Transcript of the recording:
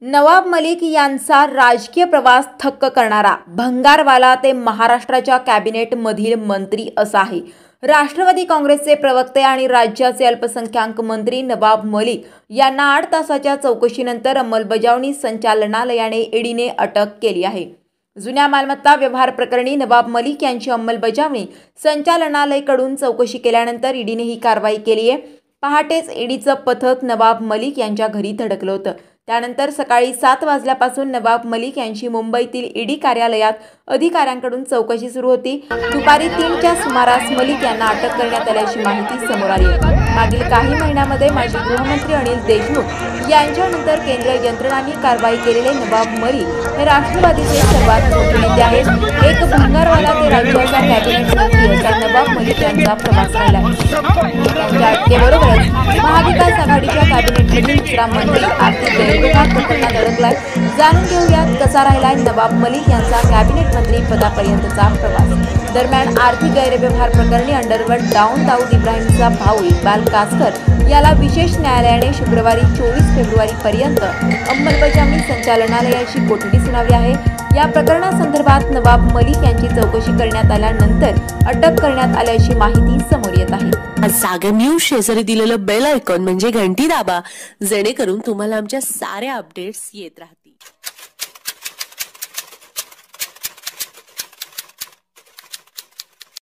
नवाब मलिक यांचा राजकीय प्रवास थक्क करणारा, भंगारवाला ते महाराष्ट्राच्या कॅबिनेटमधील मंत्री असा आहे. राष्ट्रवादी काँग्रेसचे प्रवक्ते आणि राज्याचे अल्पसंख्याक मंत्री नवाब मलिक यांना 8 तासाच्या चौकशीनंतर अंमलबजावणी संचालनालयाने ईडीने अटक केली आहे. जुन्या मालमत्ता व्यवहार प्रकरणी नवाब मलिक यांची अंमलबजावणी संचालनालयाकडून चौकशी केल्यानंतर ईडीने ही कारवाई केली आहे. पहाटेच ईडीचं पथक नवाब मलिक यांच्या घरी धडकलं होतं. त्यानंतर सकाळी 7 वाजल्यापासून नवाब मलिक यांची मुंबईतील ईडी कार्यालयात अधिकाऱ्यांकडून चौकशी सुरू होती. दुपारी 3च्या सुमारास मलिक यांना अटक करण्यात आल्याची माहिती समोर आली आहे. मागील काही महिन्यांमध्ये माजी गृहमंत्री अनिल देशमुख यांच्यानंतर केंद्रीय यंत्रणांनी कारवाई केलेले नवाब मलिक हे राष्ट्रवादीचे सर्वात मोठे नेते आहेत. एक भंगारवाला ते राज्याचा कॅबिनेट मंत्री असा नवाब मलिक यांचा प्रवास राहिला. त्यांच्या अटकेबरोबरच महाविकास आघाडीच्या कॅबिनेटमधील दुसरा मंत्री आर्थिक गैरव्यवहार प्रकरणात अडकलाय. जाणून घेऊयात कसा राहिलाय नवाब मलिक यांचा कॅबिनेट मंत्री पदापर्यंतचा प्रवास. दरम्यान आर्थिक गैरव्यवहार प्रकरणी अंडरवर्ल्ड डॉन दाऊद इब्राहिमचा भाऊ इक्बाल कासकर याला विशेष न्यायालयाने शुक्रवारी 24 फेब्रुवारीपर्यंत अंमलबजावणी संचालनालयाची कोठडी सुनावली आहे. या प्रकरणासंदर्भात नवाब मलिक यांची चौकशी करण्यात आल्यानंतर अटक करण्यात आल्याची माहिती समोर येत आहे. सागर न्यूज शेजारी दिलेलं बेल आयकॉन म्हणजे घंटी दाबा, जेणेकरून तुम्हाला आमच्या साऱ्या अपडेट्स येत राहतील.